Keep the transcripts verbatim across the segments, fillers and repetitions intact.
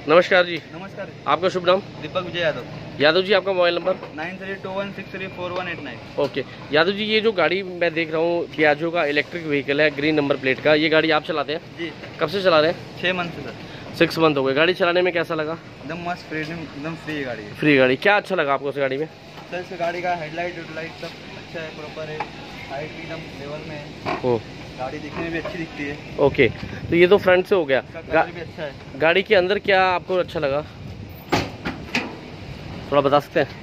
नमस्कार जी। नमस्कार। आपका शुभ नाम? दीपक विजय यादव। यादव जी, आपका mobile number? Nine three two one six three four one eight nine. Okay Yadav ji, ये जो गाड़ी मैं देख रहा हूँ पियाजो का इलेक्ट्रिक व्हीकल है, ग्रीन नंबर प्लेट का, ये गाड़ी आप चलाते हैं? जी। कब से चला रहे हैं? छः मंथ से सर। सिक्स मंथ हो गए। गाड़ी चलाने में कैसा लगा? एकदम मस्त, फ्रीडम, एकदम फ्री गाड़ी है। फ्री गाड़ी। क्या अच्छा लगा आपको उस गाड़ी में? सर इस गाड़ी का हेडलाइट वेडलाइट सब अच्छा है, प्रॉपर है, हाइट भी एकदम लेवल में है। ओ गाड़ी दिखने में भी अच्छी दिखती है। ओके, तो ये तो फ्रंट से हो गया। कलर भी अच्छा है। गाड़ी के अंदर क्या आपको अच्छा लगा, थोड़ा बता सकते हैं?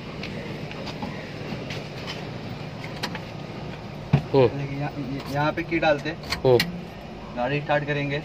यहाँ पे की डालते, गाड़ी स्टार्ट करेंगे,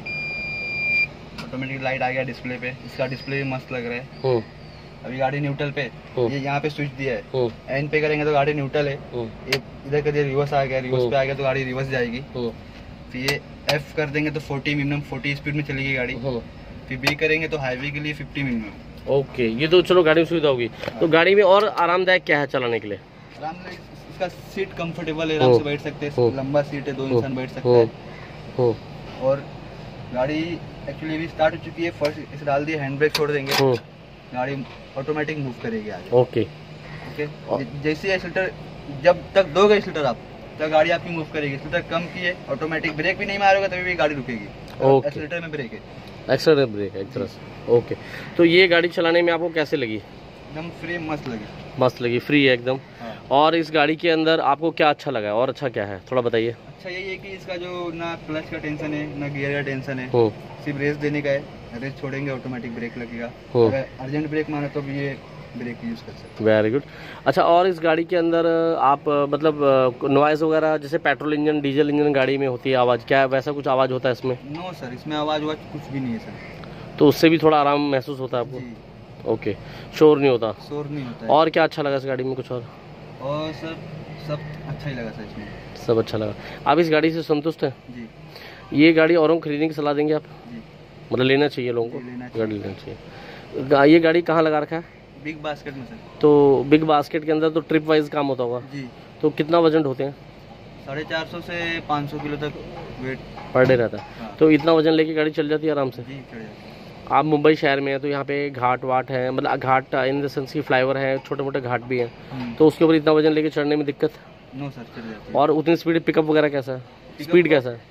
ऑटोमेटिक लाइट आ गया डिस्प्ले पे। इसका डिस्प्ले भी मस्त लग रहा है। अभी गाड़ी न्यूट्रल पे, ये यहाँ पे स्विच दिया है, एन पे करेंगे तो गाड़ी न्यूट्रल है। ये इधर कर दिया, रिवर्स आ गया, रिवर्स पे आ गया तो गाड़ी रिवर्स जाएगी। फिर ये एफ कर देंगे तो फोर्टी मिनिमम फोर्टी स्पीड में चलेगी गाड़ी। फिर बी करेंगे तो हाईवे के लिए फिफ्टी मिनिमम। ओके, ये तो चलो गाड़ी में सुविधा होगी। तो गाड़ी में और आरामदायक क्या है चलाने के लिए? आरामदायक इसका सीट कंफर्टेबल है, आराम से बैठ सकते हैं, लंबा सीट है, दो इंसान बैठ सकते हैं। और गाड़ी एक्चुअली अभी स्टार्ट हो चुकी है, फर्स्ट इसे डाल दिए, हैंड ब्रेक छोड़ देंगे, गाड़ी ऑटोमेटिक मूव करेगी आगे। ओके ओके, जैसे एक्सीलरेटर जब तक दोगे एक्सीलरेटर आप, तब गाड़ी आपकी मूव करेगी। एक्सीलरेटर कम किए, ऑटोमेटिक ब्रेक भी नहीं मारोगे तभी भी गाड़ी रुकेगी। एक्सीलरेटर में ब्रेक है, एक्सीलरेटर ब्रेक है एक तरह से। ओके, तो ये गाड़ी चलाने में आपको कैसे लगी? एकदम फ्री, मस्त लगी। मस्त लगी, फ्री है एकदम। हाँ। और इस गाड़ी के अंदर आपको क्या अच्छा लगा और अच्छा क्या है, थोड़ा बताइए। अच्छा यही है कि इसका जो ना क्लच का टेंशन है ना गियर का टेंशन है, सिर्फ रेस देने का है। रेस छोड़ेंगे ऑटोमेटिक ब्रेक लगेगा, अगर अर्जेंट ब्रेक मारे तो भी ये ब्रेक यूज कर सकते हैं। Very good. अच्छा, और इस गाड़ी के अंदर आप मतलब नॉइज वगैरह जैसे पेट्रोल इंजन डीजल इंजन गाड़ी में होती है आवाज़, क्या वैसा कुछ आवाज़ होता है इसमें? नो सर, इसमें आवाज़ वाज कुछ भी नहीं है सर। तो उससे भी थोड़ा आराम महसूस होता है आपको? ओके, शोर नहीं होता? शोर नहीं होता है। और क्या अच्छा लगा इस गाड़ी में कुछ और? और सर सब अच्छा ही लगा सर, इसमें सब अच्छा लगा। आप इस गाड़ी से संतुष्ट हैं? जी। ये गाड़ी औरों को खरीदने की सलाह देंगे आप? जी। मतलब लेना चाहिए लोगों को? लेना गाड़ी लेना चाहिए। ये गाड़ी कहाँ लगा रखा है? बिग बास्केट में सर। तो बिग बास्केट के अंदर तो ट्रिप वाइज काम होता होगा? जी। तो कितना वजन होते हैं? साढ़े चार सौ से पाँच सौ किलो तक वेट पर डे रहता है। हाँ। तो इतना वजन लेके गाड़ी चल जाती है आराम से? जी, चल जाती है। आप मुंबई शहर में है तो यहाँ पे घाट वाट है, मतलब घाट इन द सेंस की फ्लाईओवर है, छोटे मोटे घाट भी हैं, तो उसके ऊपर इतना वजन लेके चढ़ने में दिक्कत? नो सर, चल जाती है। और उतनी स्पीड पिकअप वगैरह कैसा है, स्पीड कैसा है?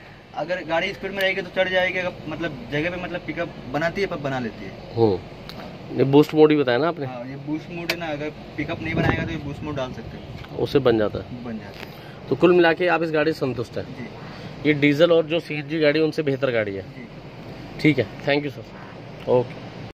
अगर गाड़ी स्पीड में रहेगी तो चढ़ जाएगी, मतलब जगह पे मतलब पिकअप बनाती है पर बना लेती है। हो, ये बूस्ट मोड ही बताया ना आपने? हाँ, ये बूस्ट मोड है ना, अगर पिकअप नहीं बनाएगा तो ये बूस्ट मोड डाल सकते हो, उससे बन जाता है। बन जाता है। तो कुल मिला के आप इस गाड़ी से संतुष्ट हैं? जी। ये डीजल और जो सी एन जी गाड़ी है उनसे बेहतर गाड़ी है? जी। ठीक है, थैंक यू सर। ओके।